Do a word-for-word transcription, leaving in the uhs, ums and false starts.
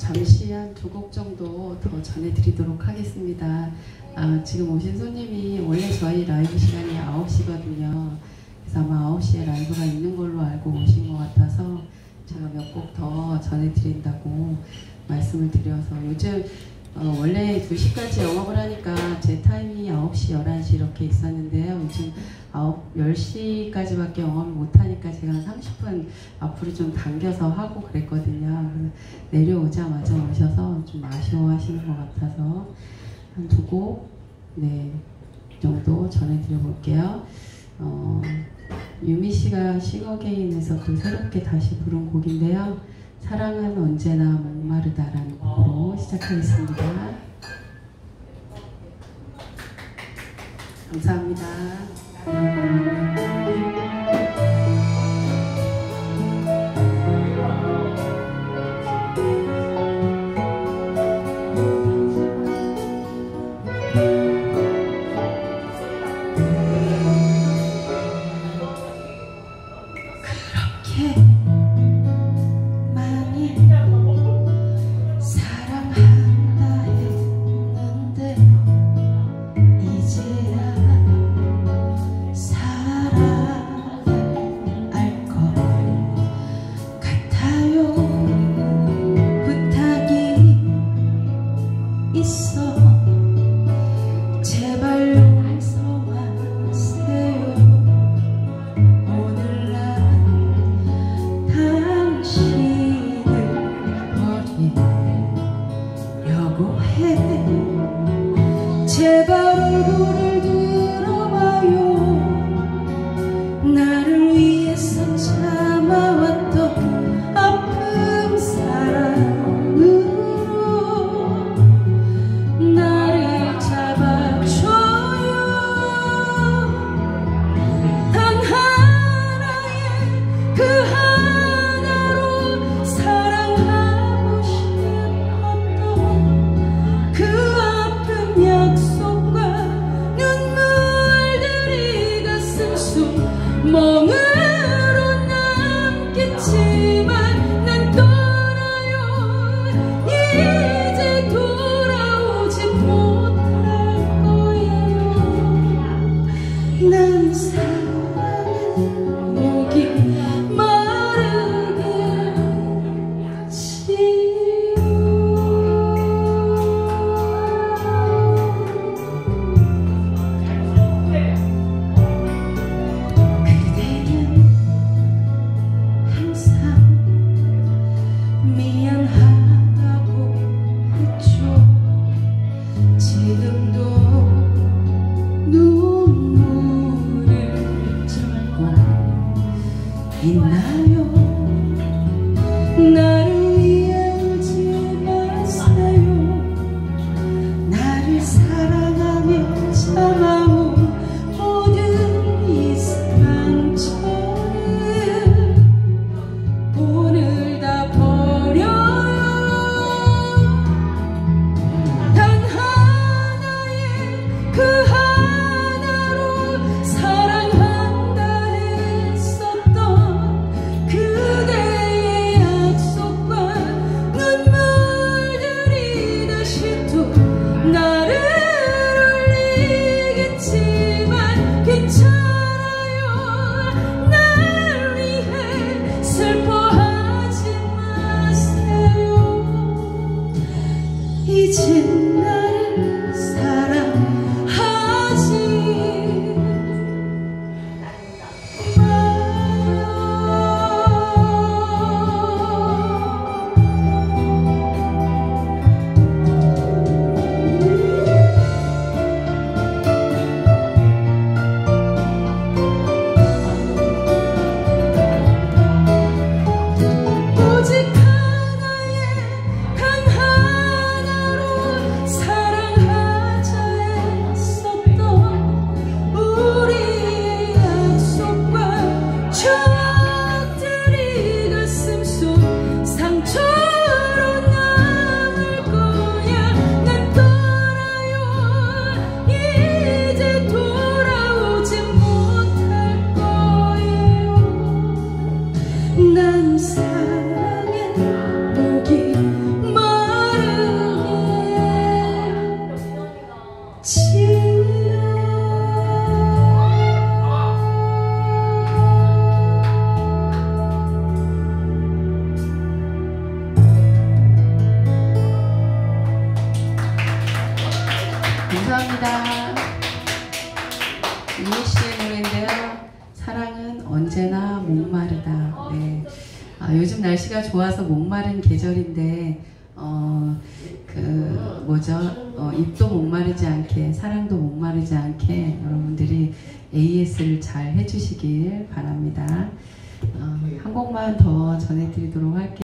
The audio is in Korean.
잠시 한 두 곡 정도 더 전해드리도록 하겠습니다. 아, 지금 오신 손님이 원래 저희 라이브 시간이 아홉 시거든요. 그래서 아마 아홉 시에 라이브가 있는 걸로 알고 오신 것 같아서 제가 몇 곡 더 전해드린다고 말씀을 드려서, 요즘 어, 원래 두 시까지 영업을 하니까 제 타임이 아홉 시, 열한 시 이렇게 있었는데요. 요즘 열 시까지밖에 영업을 못하니까 제가 한 삼십 분 앞으로 좀 당겨서 하고 그랬거든요. 내려오자마자 오셔서 좀 아쉬워하시는 것 같아서 한 두 곡 네, 정도 전해드려 볼게요. 어, 유미 씨가 싱어게인에서 또 새롭게 다시 부른 곡인데요. 사랑은 언제나 목마르다라는 곡으로 시작하겠습니다. 감사합니다. 그렇게 제발 얼굴을 들어봐요. 나를 위해서 참아왔던 아픔 사랑으로 나를 잡아줘요. 단 하나의 그 하나로 사랑하고 싶었던 그 아픈 약속과 눈물들이 가슴 속 멍으로 남겠지만 난 떠나요. 이제 돌아오지 못할 거예요. 난 사랑은 목이 있나요? 나를 위해 울지 마세요. 나를 사랑하며 참아온 모든 이 상처를 오늘 다 버려요. 단 하나의 그 하나로 사랑한다 했었던 그대의 약속 날씨가 좋아서 목마른 계절인데 어, 그 뭐죠? 어, 입도 목마르지 않게 사랑도 목마르지 않게 여러분들이 에이에스를 잘 해주시길 바랍니다. 어, 한 곡만 더 전해드리도록 할게요.